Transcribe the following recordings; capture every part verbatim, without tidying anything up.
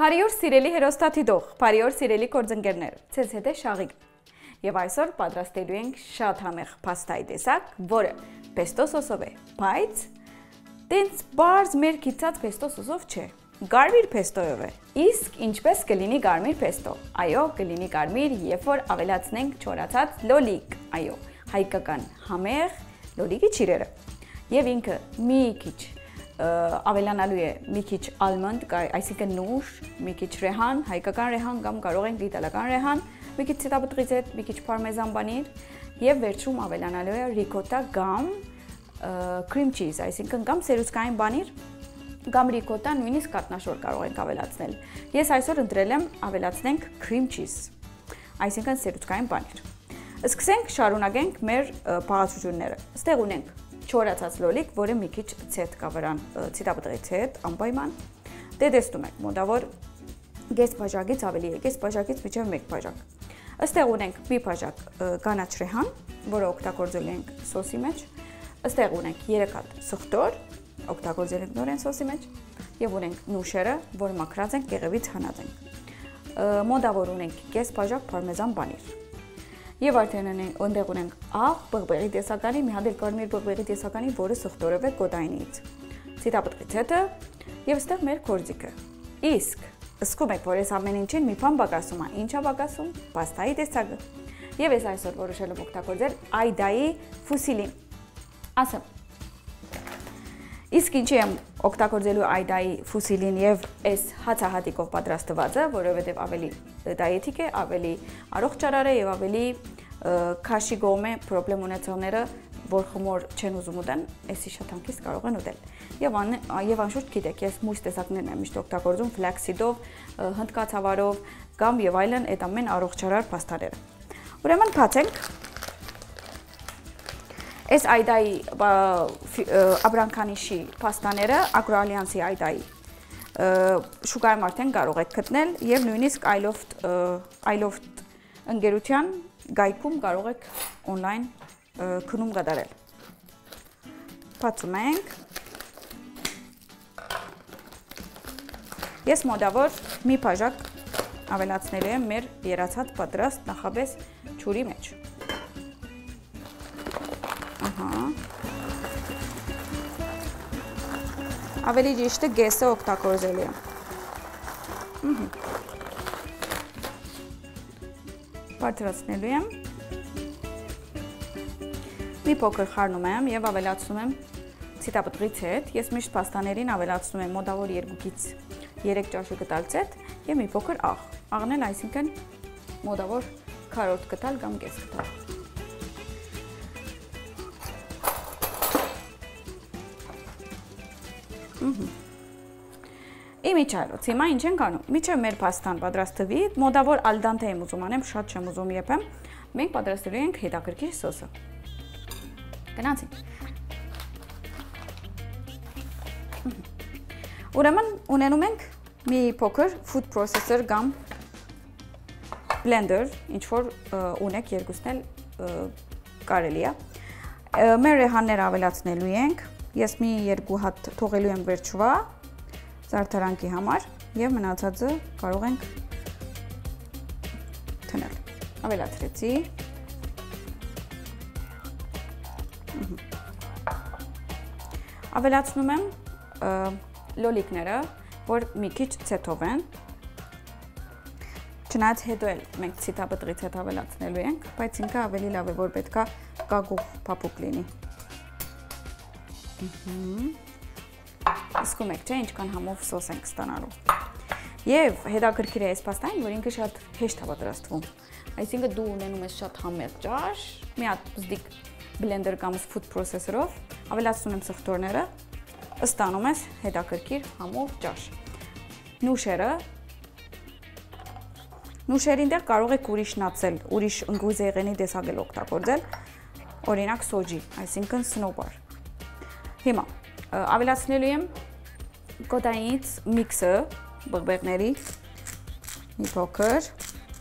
Բարի օր սիրելի հերոստատիտող, բարի օր սիրելի գործընկերներ, ցեզ հետ է Շաղիկ։ Եվ այսօր պատրաստելու ենք շատ համեղ փաստայի տեսակ, որը pesto սոսով է, բայց տենց բարձ մեր գիծած pesto սոսով չէ, կարմիր pesto-ով է։ Իսկ ինչպես կլինի կարմիր pesto։ Այո, կլինի կարմիր, երբ որ ավելացնենք չորացած լոլիկ, այո, հայկական համեղ լոլիկի ճիրերը։ Եվ ինքը մի քիչ ավելանալու է մի քիչ almond, այսինքն նուշ, մի քիչ ռեհան, հայկական ռեհան կամ կարող ենք իտալական ռեհան, մի քիչ ցետապտղից հետ, մի քիչ պարմեզան պանիր եւ վերջում ավելանալու է ricotta կամ cream cheese, այսինքն կամ սերուցքային պանիր կամ ricotta, նույնիսկ կատնաշոր կարող ենք ավելացնել։ Ես այսօր ընտրել եմ ավելացնենք cream cheese, այսինքն սերուցքային պանիր։ Սկսենք շարունակենք մեր բաղադրությունները։ Ստեղ ունենք չորացած լոլիկ, որը մի քիչ ցետ կա վրան, ցիտապտղից հետ, անպայման։ Դե տեսնում եք, մոտավոր կես բաժակից ավելի է, կես բաժակից մինչև մեկ բաժակ։ Այստեղ ունենք մի բաժակ կանաչ ռեհան, որը օգտագործել ենք սոսի մեջ։ Այստեղ ունենք երեք հատ սխտոր, օգտագործել ենք նորեն սոսի մեջ, եւ ունենք նուշերը, որը մաքրած ենք, կեղևից հանած ենք։ Մոտավոր ունենք կես բաժակ պարմեզան պանիր։ Եվ արդեն ընդեղ ունենք աղ բղբեղի տեսականի, մի հատ էլ կարմիր բղբեղի տեսականի, որը սխտորով է կոդայինից, ցիտապտղից հետը եւ այստեղ մեր կորձիկը։ Իսկ սկսում եք, որ այս ամեն ինչին մի բան բակասում է, ինչա բակասում, պաստայի տեսակը։ Եվ ես այսօր որոշել եմ օգտագործել այդայի ֆուսիլին։ Ասեմ։ Իսկ ինչի եմ օգտագործելու այդայի ֆուսիլին եւ այս հացահատիկով պատրաստվածը, որովհետեւ ավելի դայեթիկ է, ավելի առողջ ճարար է եւ ավելի քաշի գոմե պրոբլեմ ունեցողները, որ խմոր չեն ուզում ուտեն, այսի շատ հանգիստ կարող են ուտել։ Եվ եւ անշուշտ գիտեք, ես մույս տեսակներն եմ միշտ օգտագործում ֆլաքսիդով, հնդկացավարով կամ եւ այլն, այդ ամեն առողջ ճարար փաստարերը։ Ուրեմն բացենք Այս այդայի աբրանքանիշի փաստաները Agro-Alliance-ի այդայի շուկայում արդեն կարող եք գտնել եւ նույնիսկ iLoft iLoft ընկերության գայքում կարող եք on-line քնում կատարել։ Բացում ենք։ Ես մոտավոր մի բաժակ ավելացնելու եմ մեր երացած պատրաստ նախաբես ջուրի մեջ։ Ավելի ճիշտը գեսը օգտագործելու եմ։ Պատրաստնելու եմ։ Մի փոքր խառնում եմ եւ ավելացնում եմ ցիտապտղից հետ։ Ես միշտ պաստաներին ավելացնում եմ մոտավոր երկուից երեք ճաշի կտալ ցետ եւ մի փոքր աղ։ Աղն էլ այսինքն մոտավոր քառորդ կտալ կամ կես կտալ։ Իմիջայլոց, հիմա ինչ ենք անում, միջև մեր պաստան պատրաստվի, մոտավոր ալդանտե եմ ուզում անեմ, շատ չեմ ուզում եփեմ, մենք պատրաստելու ենք հետաքրքիր սոսը։ Գնացինք։ Ուրեմն ունենում ենք մի փոքր food processor կամ blender, ինչ որ ունեք երկուսն էլ կարելի է։ Մեր ռեհանները ավելացնելու ենք, ես մի երկու հատ թողելու եմ վերջվա զարդարանքի համար եւ մնացածը կարող ենք թնել։ Ավելացրեցի։ Ավելացնում եմ լոլիկները, որ մի քիչ ցետով են։ Չնայած հետո էլ մենք ցիտապտղից հետ ավելացնելու ենք, բայց ինքը ավելի լավ է, որ պետքա կագուղ փափուկ լինի։ Իսկում եք, չէ, ինչքան համով սոս ենք ստանալու։ Եվ հետաքրքիր է այս պաստային, որ ինքը շատ հեշտ է պատրաստվում։ Այսինքն դու ունենում ես շատ համեղ ճաշ, մի հատ բզդիկ բլենդեր կամ food processor-ով, ավելացնում եմ սխտորները, ստանում ես հետաքրքիր համով ճաշ։ Նուշերը Նուշերին դեռ կարող եք ուրիշ նացել, ուրիշ ընկույզեղենի տեսակել օգտագործել, օրինակ սոջի, այսինքն սնոբար։ Հիմա ավելացնելու եմ կոդայինից միքսը բղբեղների մի փոքր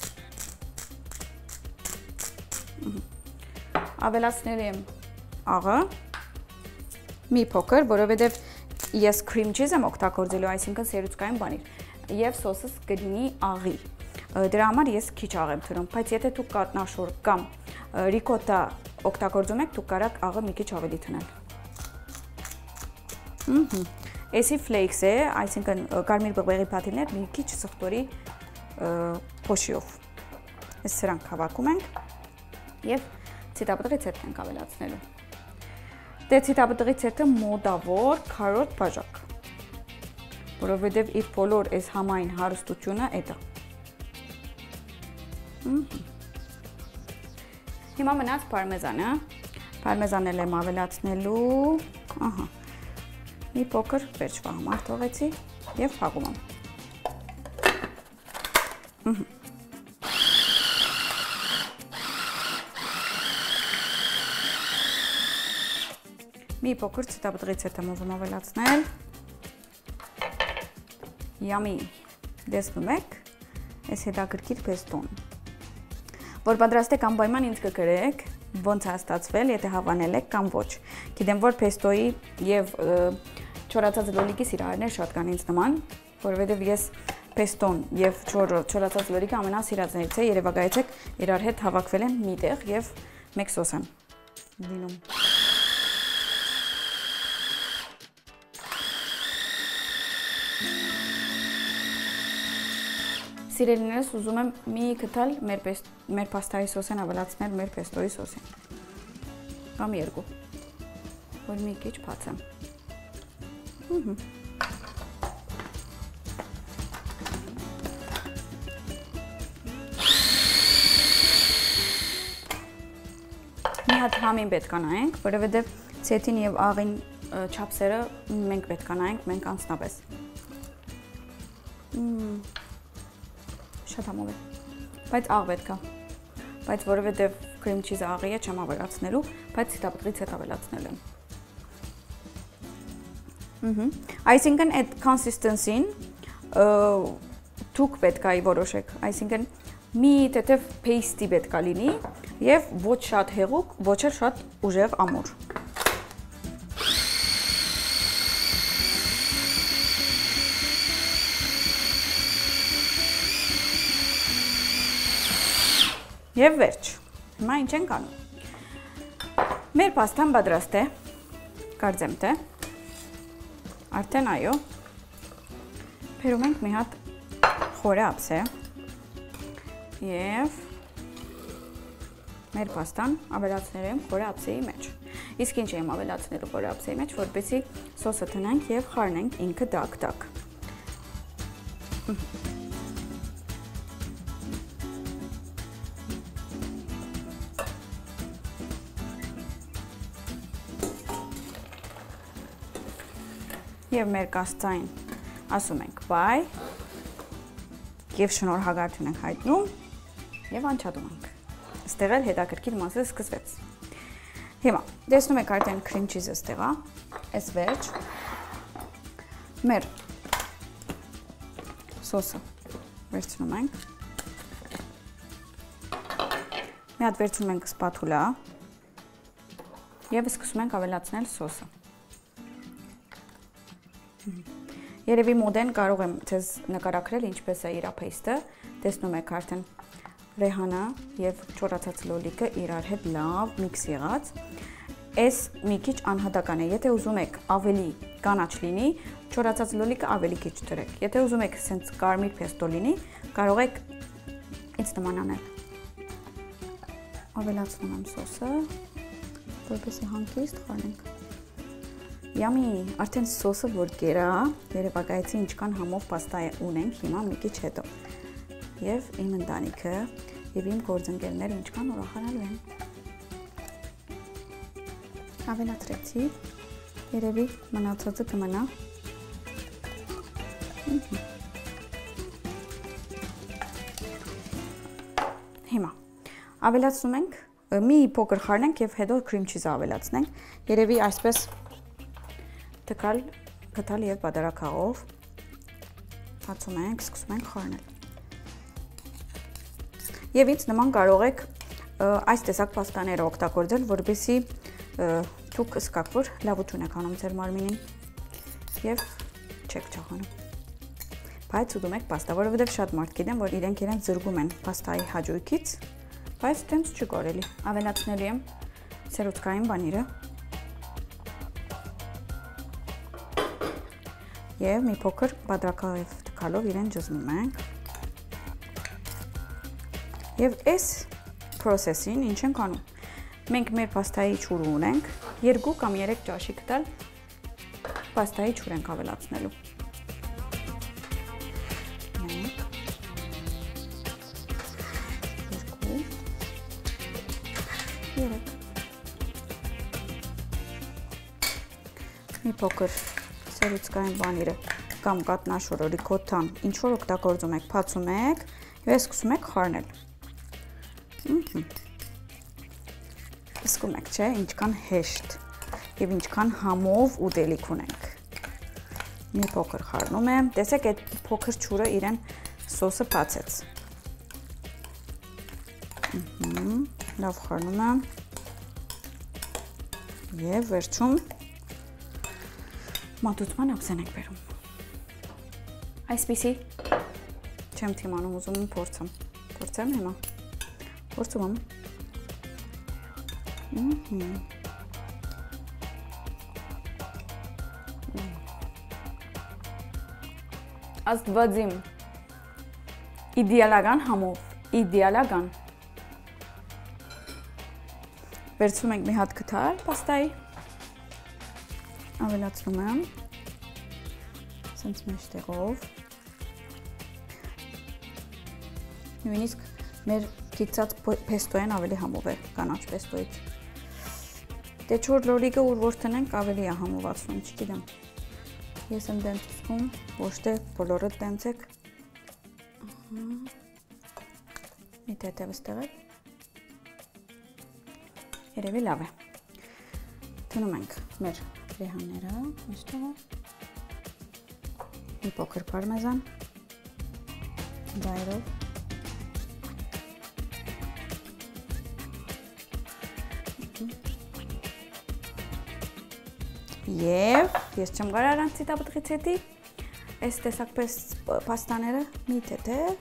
ավելացնելու եմ աղը մի փոքր, որովհետև ես cream cheese եմ օգտագործելու, այսինքն սերուցքային բանիր։ եւ սոսս կլինի աղի։ Դրա համար ես քիչ աղ եմ թրում, բայց եթե դուք կատնաշոր կամ ռիկոտա օգտագործում եք, դուք կարող աղը մի քիչ ավելի թնել։ Ահա։ Էսի ֆլեյքս է, այսինքն կարմիր բղբեղի փաթիթներ մի քիչ սխտորի փոշիով։ Այս սրանք հավաքում ենք եւ ցիտապտղի ցերտ ենք ավելացնելու։ Դե ցիտապտղի ցերտը մոդավոր քառորդ բաժակ, որովհետեւ իր բոլոր այս համային հարստությունը է դա։ Հիմա մնաց պարմեզանը, պարմեզանել եմ ավելացնելու, ահա, մի փոքր վերջվա համար թողեցի եւ փակում եմ։ Մի փոքր ցիտապտղի ցերտ եմ ուզում ավելացնել։ Yummy, տեսնում եք, այս հետաքրքիր պեստոն։ Որ պատրաստեք անպայման ինձ կգրեք, ոնց է ստացվել, եթե հավանել եք կամ ոչ։ Գիտեմ, որ պեստոյի եւ չորացած լոլիկի սիրահարներ շատ կան ինձ նման, որովհետեւ ես պեստոն եւ չորացած լոլիկը ամենասիրածներից է, երևակայեցեք, իրար հետ հավաքվել են միտեղ եւ մեկ սոս են լինում։ Սիրելիներս ուզում եմ մի կտալ մեր մեր պաստայի սոսեն ավելացնել մեր պեստոյի սոսին։ Կամ երկու։ Որ մի քիչ բացեմ։ Ահա։ Մի հատ համին պետք է նայենք, որովհետև ցետին եւ աղին չափսերը մենք պետք է նայենք, մենք անձնապես։ Շատ համով է, բայց աղ պետք է, բայց որովհետև քրիմ չիզը աղի է, չեմ ավելացնելու, բայց ցիտապտղի ցերտ ավելացնելու եմ։ Այսինքն այդ consistency-ին դուք պետք է որոշեք, այսինքն մի թեթև paste-ի պետք է լինի եւ ոչ շատ հեղուկ, ոչ էլ շատ ուժեղ ամուր։ Եվ վերջ, հիմա ինչ ենք անում։ Մեր պաստան պատրաստ է, կարծեմ թե, արդեն այո, բերում ենք մի հատ խորը ափսե և մեր պաստան ավելացնել եմ խորը ափսեի մեջ։ Իսկ ինչ եմ ավելացնելու խորը ափսեի մեջ, որպեսզի սոսը տնենք և խառնենք ինքը դակ-դակ։ Եվ մեր կասծային ասում ենք բայ և շնորհակալություն ենք հայտնում և անջատում ենք։ Ստեղ էլ հետաքրքիր մասը սկսվեց։ Հիմա, տեսնում եք արդեն քրիմ չիզը ստեղ է, այս վերջ, մեր սոսը վերցնում ենք, մի հատ վերցնում ենք սպաթուլա և սկսում ենք ավելացնել սոսը։ Երևի մոդեն կարող եմ ձեզ նկարագրել ինչպես է իր փեստը, տեսնում եք արդեն ռեհանը եւ չորացած լոլիկը իրար հետ լավ միքս եղած։ Այս մի քիչ անհատական է, եթե ուզում եք ավելի կանաչ լինի, չորացած լոլիկը ավելի քիչ դրեք։ Եթե ուզում եք սենց կարմիր փեստո լինի, կարող եք ինձ նման անել։ Ավելացնում եմ սոսը, որպեսզի հանգիստ խառնենք։ Yummy, արդեն սոսը որ կերա, երևակայեցի ինչքան համով պաստա ունենք հիմա մի քիչ հետո։ Եվ իմ ընտանիքը եւ իմ գործընկերները ինչքան ուրախանալու են։ Ավելացրեցի, երևի մնացածը կմնա։ Հիմա ավելացնում ենք, մի փոքր խառնենք եւ հետո քրիմ չիզը ավելացնենք։ Երևի այսպես տկալ, գտալ և բադարակաղով, հացում ենք, սկսում ենք խառնել։ Եվ ինձ նման կարող եք այս տեսակ պաստաները օգտագործել, որպեսզի դուք զգաք, որ լավություն եք անում ձեր մարմինին և չեք չաղանում։ բայց ուտում եք պաստա, որովհետև շատ մարդ գիտեն, որ իրենք իրենք զրկում են պաստայի հաճույքից, բայց տենց չի կարելի։ Ավելացնելու եմ սերուցքային պանիրը եւ մի փոքր բադրակալով թքալով իրեն ջզում ենք։ Եվ այս process-ին ինչ ենք անում։ Մենք մեր պաստայի ջուրը ունենք, երկու կամ երեք ճաշի կտալ պաստայի ջուր ենք ավելացնելու։ Մեկ, երկու, երեք։ Մի փոքր սերուցքային պանիրը կամ կատնաշորը, ռիկոտան, ինչ որ օգտագործում եք, բացում եք եւ սկսում եք խառնել։ Սկսում եք, չէ, ինչքան հեշտ եւ ինչքան համով ուտելիք ունենք։ Մի փոքր խառնում եմ, տեսեք այդ փոքր ջուրը իրեն սոսը բացեց։ Լավ խառնում եմ եւ վերջում մատուցման ափսեն ենք բերում։ Այսպիսի չեմ թիմանում, ուզում եմ փորձեմ։ Փորձեմ հիմա։ Փորձում եմ։ Աստվածիմ, իդեալական համով, իդեալական։ Վերցնում ենք մի հատ կթար պաստայի, ավելացնում եմ, սենց մեջտեղով, նույնիսկ մեր կիծած պեստոյեն ավելի համով է կանաչ պեստոյից։ Դե չոր լորիկը ուր որ տնենք ավելի է համովացնում, չգիտեմ։ Ես եմ դենց ուսկում, ոչ թե բոլորը դենց եք։ Մի տետևս տեղել։ Երևի լավ է։ Թնում ենք մեր լեհանները, մեջտեղը։ Մի փոքր պարմեզան, ձայրով։ Եվ ես չեմ գար առանց ցիտապտղից հետի, այս տեսակ պաստաները մի թեթև։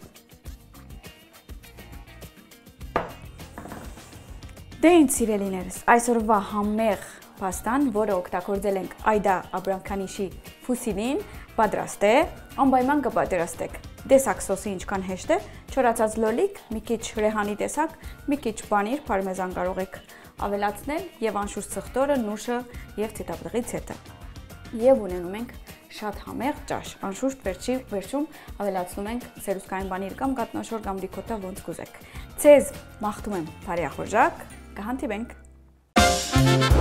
Դե ինձ սիրելիներս, այսօրվա համեղ պաստան, որը օգտագործել ենք Այդա Աբրամքանիշի ֆուսիլին, պատրաստ է, անպայման կպատրաստեք։ Տեսակ սոսի ինչքան հեշտ է, չորացած լոլիկ, մի քիչ ռեհանի տեսակ, մի քիչ պանիր, պարմեզան կարող եք ավելացնել եւ անշուշտ ցխտորը, նուշը եւ ցիտապտղից հետը։ Եվ ունենում ենք շատ համեղ ճաշ։ Անշուշտ վերջի վերջում ավելացնում ենք սերուցքային պանիր կամ կատնաշոր կամ ռիկոտա, ոնց կուզեք։ Ցեզ մաղթում եմ բարի ախորժակ, կհանդիպենք։